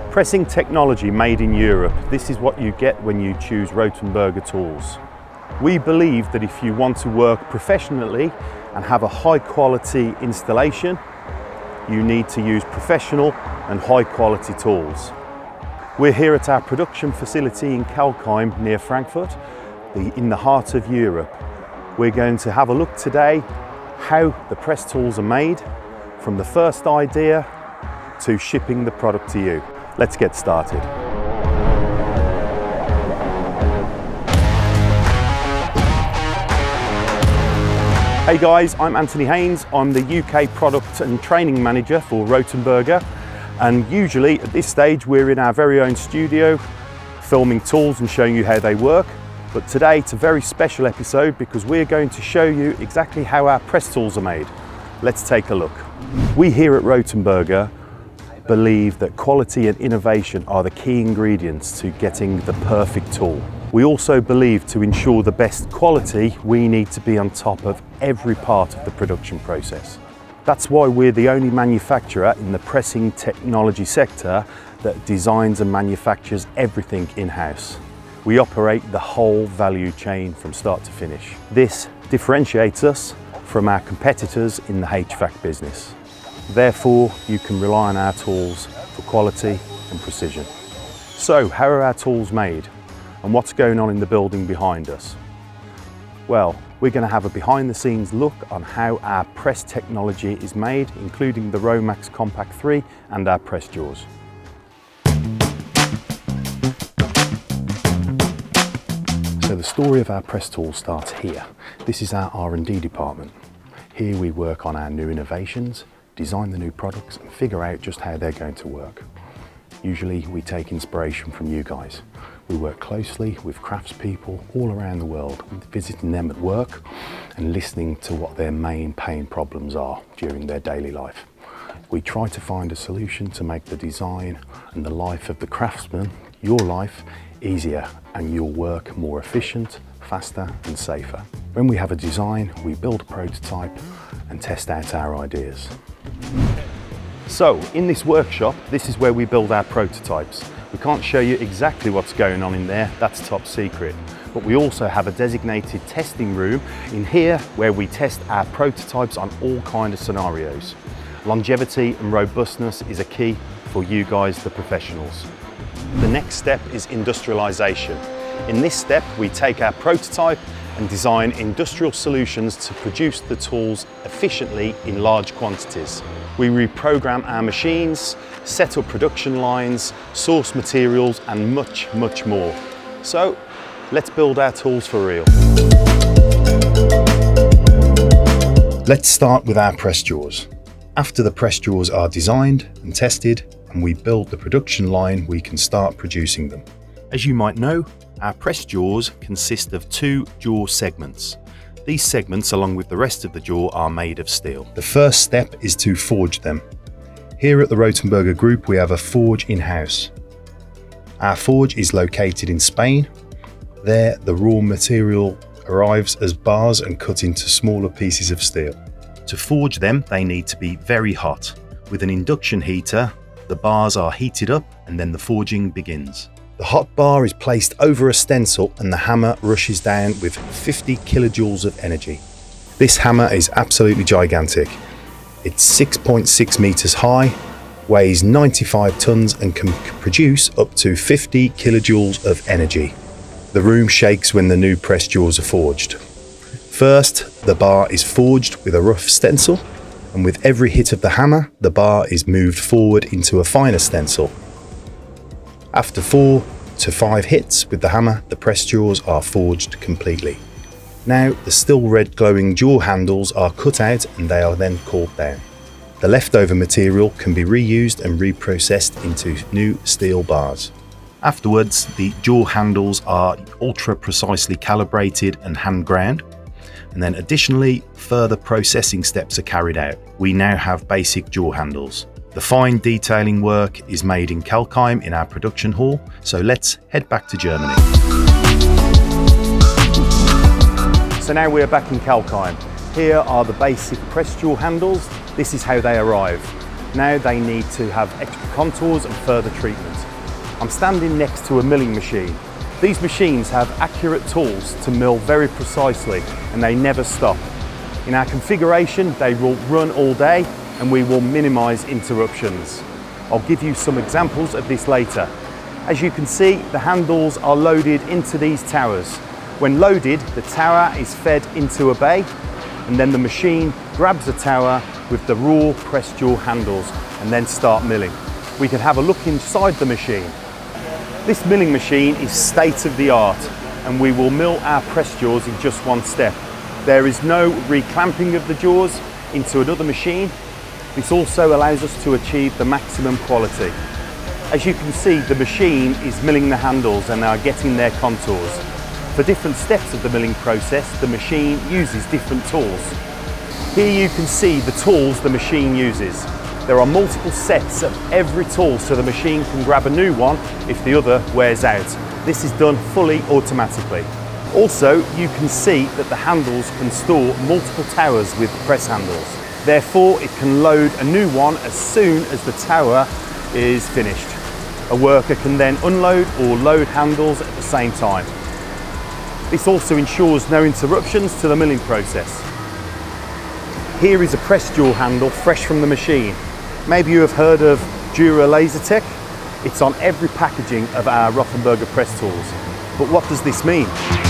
Pressing technology made in Europe. This is what you get when you choose Rotenberger tools. We believe that if you want to work professionally and have a high quality installation, you need to use professional and high quality tools. We're here at our production facility in Kelkheim near Frankfurt, in the heart of Europe. We're going to have a look today how the press tools are made, from the first idea to shipping the product to you. Let's get started. Hey guys, I'm Anthony Haynes. I'm the UK Product and Training Manager for Rotenberger, and usually at this stage we're in our very own studio filming tools and showing you how they work. But today it's a very special episode because we're going to show you exactly how our press tools are made. Let's take a look. We here at Rotenberger believe that quality and innovation are the key ingredients to getting the perfect tool. We also believe to ensure the best quality, we need to be on top of every part of the production process. That's why we're the only manufacturer in the pressing technology sector that designs and manufactures everything in-house. We operate the whole value chain from start to finish. This differentiates us from our competitors in the HVAC business. Therefore, you can rely on our tools for quality and precision. So, how are our tools made? And what's going on in the building behind us? Well, we're going to have a behind the scenes look on how our press technology is made, including the Romax Compact 3 and our press jaws. So the story of our press tool starts here. This is our R&D department. Here we work on our new innovations, design the new products and figure out just how they're going to work. Usually we take inspiration from you guys. We work closely with craftspeople all around the world, visiting them at work and listening to what their main pain problems are during their daily life. We try to find a solution to make the design and the life of the craftsman, your life, easier and your work more efficient, faster and safer. When we have a design, we build a prototype and test out our ideas. So in this workshop, this is where we build our prototypes. We can't show you exactly what's going on in there, that's top secret. But we also have a designated testing room in here where we test our prototypes on all kinds of scenarios. Longevity and robustness is a key for you guys, the professionals. The next step is industrialization. In this step, we take our prototype and design industrial solutions to produce the tools efficiently in large quantities. We reprogram our machines, set up production lines, source materials, and much, much more. So, let's build our tools for real. Let's start with our press jaws. After the press jaws are designed and tested, and we build the production line, we can start producing them. As you might know, our press jaws consist of two jaw segments. These segments, along with the rest of the jaw, are made of steel. The first step is to forge them. Here at the Rotenberger Group, we have a forge in-house. Our forge is located in Spain. There, the raw material arrives as bars and cut into smaller pieces of steel. To forge them, they need to be very hot. With an induction heater, the bars are heated up and then the forging begins. The hot bar is placed over a stencil and the hammer rushes down with 50 kilojoules of energy. This hammer is absolutely gigantic. It's 6.6 meters high, weighs 95 tons and can produce up to 50 kilojoules of energy. The room shakes when the new press jaws are forged. First, the bar is forged with a rough stencil, and with every hit of the hammer, the bar is moved forward into a finer stencil. After 4 to 5 hits with the hammer, the press jaws are forged completely. Now, the still red glowing jaw handles are cut out and they are then cooled down. The leftover material can be reused and reprocessed into new steel bars. Afterwards, the jaw handles are ultra precisely calibrated and hand ground. And then additionally, further processing steps are carried out. We now have basic jaw handles. The fine detailing work is made in Kelkheim in our production hall, so let's head back to Germany. So now we're back in Kelkheim. Here are the basic press jaw handles. This is how they arrive. Now they need to have extra contours and further treatment. I'm standing next to a milling machine. These machines have accurate tools to mill very precisely and they never stop. In our configuration, they will run all day and we will minimize interruptions. I'll give you some examples of this later. As you can see, the handles are loaded into these towers. When loaded, the tower is fed into a bay and then the machine grabs the tower with the raw press jaw handles and then start milling. We can have a look inside the machine. This milling machine is state of the art and we will mill our press jaws in just one step. There is no reclamping of the jaws into another machine. This also allows us to achieve the maximum quality. As you can see, the machine is milling the handles and are getting their contours. For different steps of the milling process, the machine uses different tools. Here you can see the tools the machine uses. There are multiple sets of every tool so the machine can grab a new one if the other wears out. This is done fully automatically. Also, you can see that the handles can store multiple towers with press handles. Therefore, it can load a new one as soon as the tower is finished. A worker can then unload or load handles at the same time. This also ensures no interruptions to the milling process. Here is a press jaw handle fresh from the machine. Maybe you have heard of Dura Lasertech. It's on every packaging of our Rothenberger press tools. But what does this mean?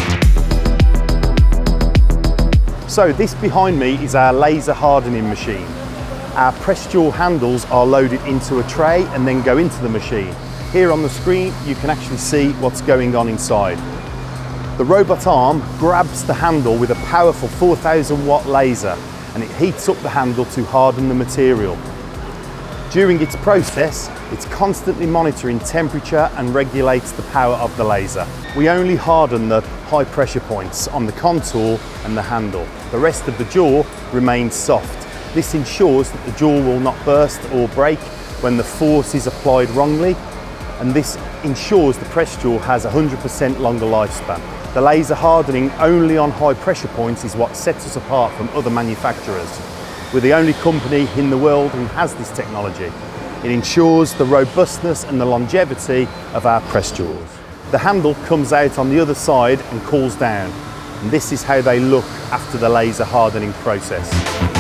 So this behind me is our laser hardening machine. Our press jaw handles are loaded into a tray and then go into the machine. Here on the screen you can actually see what's going on inside. The robot arm grabs the handle with a powerful 4000 watt laser and it heats up the handle to harden the material. During its process, it's constantly monitoring temperature and regulates the power of the laser. We only harden the high pressure points on the contour and the handle. The rest of the jaw remains soft. This ensures that the jaw will not burst or break when the force is applied wrongly, and this ensures the press jaw has 100% longer lifespan. The laser hardening only on high pressure points is what sets us apart from other manufacturers. We're the only company in the world who has this technology. It ensures the robustness and the longevity of our press jaws. The handle comes out on the other side and cools down, and this is how they look after the laser hardening process.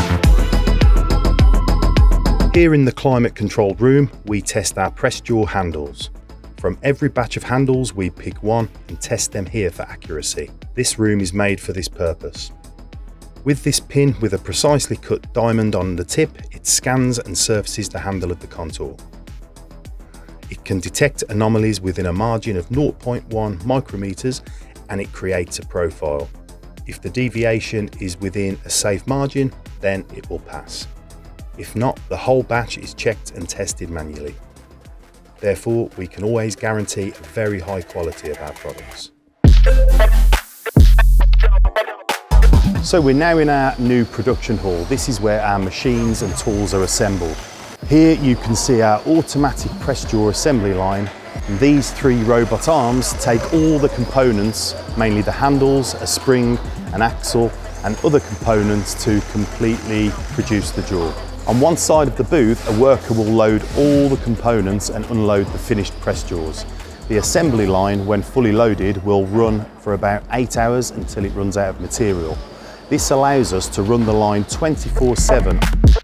Here in the climate controlled room, we test our press jaw handles. From every batch of handles, we pick one and test them here for accuracy. This room is made for this purpose. With this pin with a precisely cut diamond on the tip, it scans and surfaces the handle of the contour. It can detect anomalies within a margin of 0.1 micrometers and it creates a profile. If the deviation is within a safe margin, then it will pass. If not, the whole batch is checked and tested manually. Therefore, we can always guarantee a very high quality of our products. So we're now in our new production hall. This is where our machines and tools are assembled. Here you can see our automatic press jaw assembly line. And these three robot arms take all the components, mainly the handles, a spring, an axle, and other components to completely produce the jaw. On one side of the booth, a worker will load all the components and unload the finished press jaws. The assembly line, when fully loaded, will run for about 8 hours until it runs out of material. This allows us to run the line 24/7.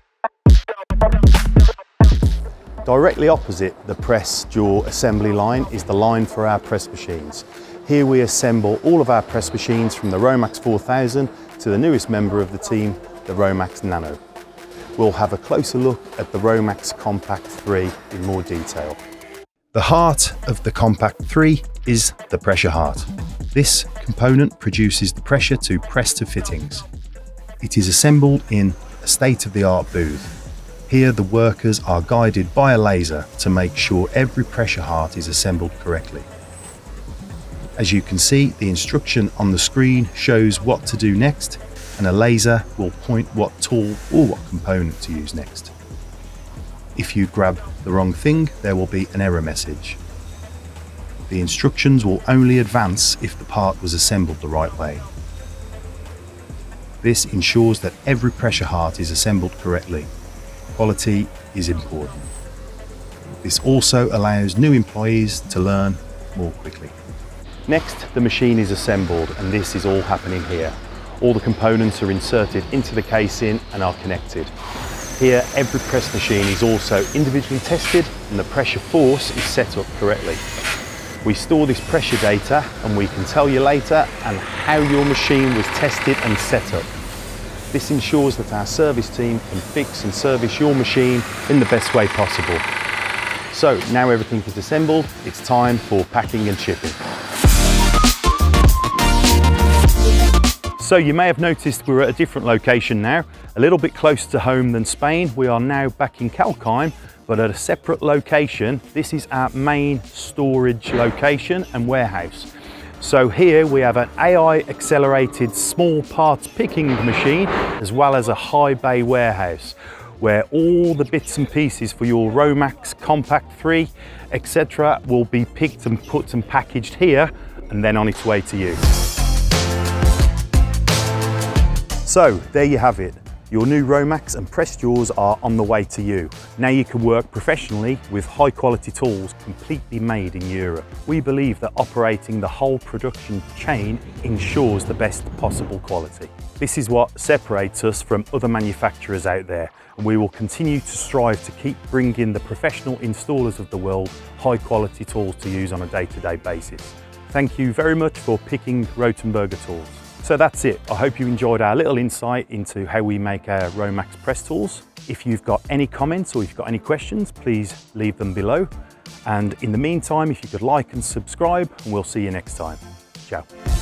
Directly opposite the press jaw assembly line is the line for our press machines. Here we assemble all of our press machines from the Romax 4000 to the newest member of the team, the Romax Nano. We'll have a closer look at the Romax Compact 3 in more detail. The heart of the Compact 3 is the pressure heart. This component produces the pressure to press to fittings. It is assembled in a state-of-the-art booth. Here the workers are guided by a laser to make sure every pressure heart is assembled correctly. As you can see, the instruction on the screen shows what to do next, and a laser will point what tool or what component to use next. If you grab the wrong thing, there will be an error message. The instructions will only advance if the part was assembled the right way. This ensures that every pressure heart is assembled correctly. Quality is important. This also allows new employees to learn more quickly. Next, the machine is assembled, and this is all happening here. All the components are inserted into the casing and are connected. Here, every press machine is also individually tested and the pressure force is set up correctly. We store this pressure data and we can tell you later and how your machine was tested and set up. This ensures that our service team can fix and service your machine in the best way possible. So now everything is assembled, it's time for packing and shipping. So you may have noticed we're at a different location now, a little bit closer to home than Spain. We are now back in Kelkheim, but at a separate location. This is our main storage location and warehouse. So here we have an AI accelerated small parts picking machine, as well as a high bay warehouse, where all the bits and pieces for your Romax Compact 3, etc. will be picked and put and packaged here and then on its way to you. So there you have it. Your new Romax and press jaws are on the way to you. Now you can work professionally with high quality tools completely made in Europe. We believe that operating the whole production chain ensures the best possible quality. This is what separates us from other manufacturers out there, and we will continue to strive to keep bringing the professional installers of the world high quality tools to use on a day-to-day basis. Thank you very much for picking Rothenberger tools. So that's it. I hope you enjoyed our little insight into how we make our Romax press tools. If you've got any comments or if you've got any questions, please leave them below. And in the meantime, if you could like and subscribe, and we'll see you next time. Ciao.